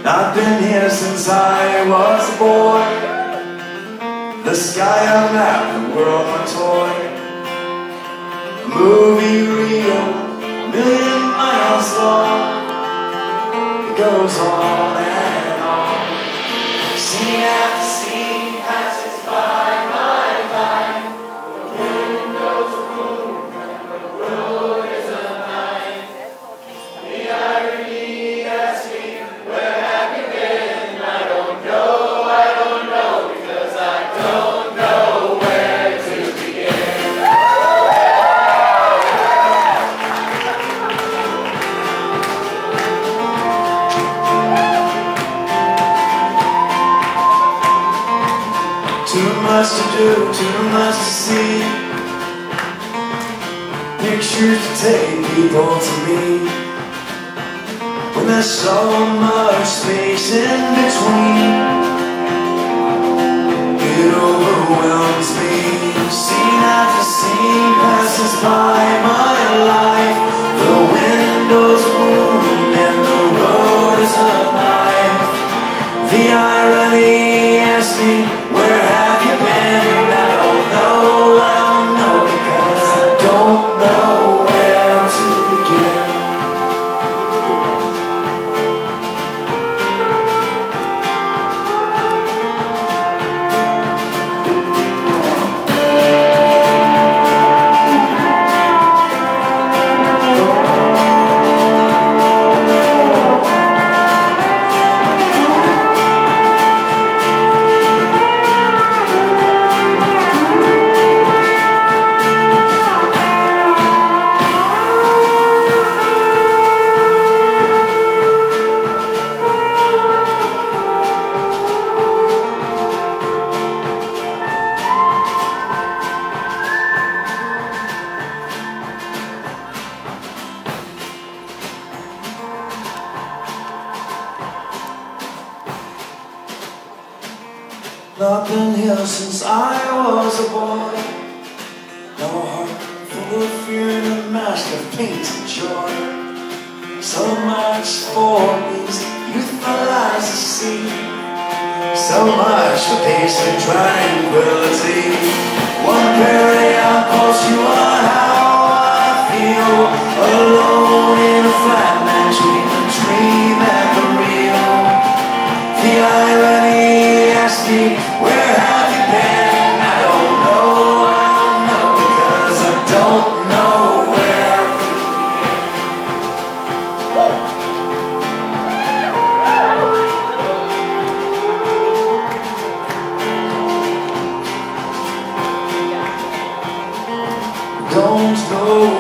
Not been here since I was a boy. The sky a map, the world my toy. A movie reel, a million miles long. It goes on and on. Scene after scene passes by my mind. The windows are moved and the road is a night. The irony has me. Where have you been? I don't know, because I don't know where to begin. Too much to do, too much to see. Pictures to take, people to meet. When there's so much space in between, it overwhelms me. Scene after scene passes by my life. The windows room and the road is a knife. The irony asks me, where have you been? I don't know, because I don't know where to begin. Not been here since I was a boy. No heart full of fear and a mask of paint and joy. So much for these youthful eyes to see. So much for peace and tranquility. One very outpost, you are how I feel. Alone in a flat mansion, a dream and the real. The irony asks me, where have you been? I don't know, because I don't know where to begin. Don't go